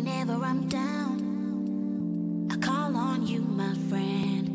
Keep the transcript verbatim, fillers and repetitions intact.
Whenever I'm down, I call on you, my friend.